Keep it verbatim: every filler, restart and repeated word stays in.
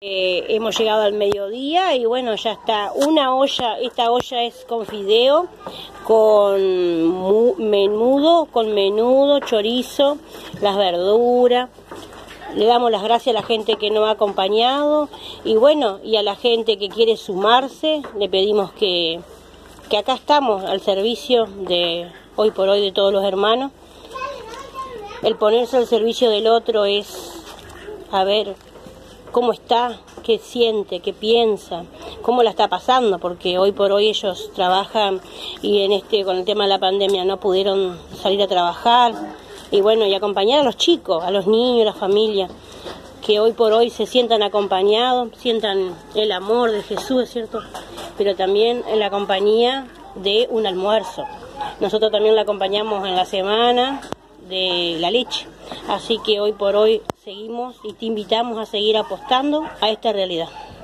Eh, hemos llegado al mediodía y bueno, ya está una olla, esta olla es con fideo, con mu, menudo, con menudo, chorizo, las verduras. Le damos las gracias a la gente que nos ha acompañado y bueno, y a la gente que quiere sumarse, le pedimos que, que acá estamos al servicio de hoy por hoy de todos los hermanos. El ponerse al servicio del otro es a ver cómo está, qué siente, qué piensa, cómo la está pasando, porque hoy por hoy ellos trabajan y en este con el tema de la pandemia no pudieron salir a trabajar y bueno, y acompañar a los chicos, a los niños, a la familia, que hoy por hoy se sientan acompañados, sientan el amor de Jesús, ¿es cierto? Pero también en la compañía de un almuerzo. Nosotros también la acompañamos en la semana de la leche, así que hoy por hoy seguimos y te invitamos a seguir apostando a esta realidad.